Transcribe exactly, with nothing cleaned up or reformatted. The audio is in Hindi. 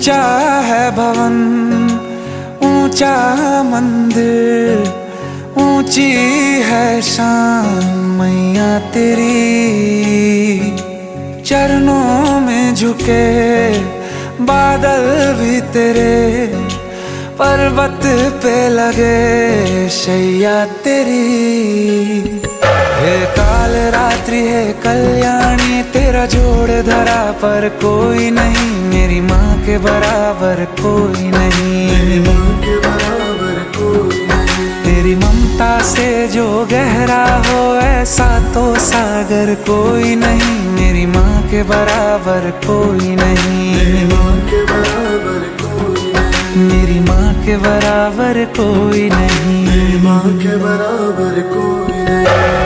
ऊंचा है भवन, ऊंचा मंदिर, ऊंची है शान मैया तेरी। चरणों में झुके बादल भी तेरे, पर्वत पे लगे शैया तेरी। हे काल रात्रि है कल्याणी, तेरा जोड़ धरा पर कोई नहीं, मेरी माँ के बराबर कोई नहीं, मेरी माँ के बराबर कोई नहीं। तेरी ममता से जो गहरा हो ऐसा तो सागर कोई नहीं, मेरी माँ के बराबर कोई नहीं, मेरी माँ के बराबर कोई नहीं, मेरी माँ के बराबर कोई नहीं, मेरी माँ के बराबर कोई नहीं।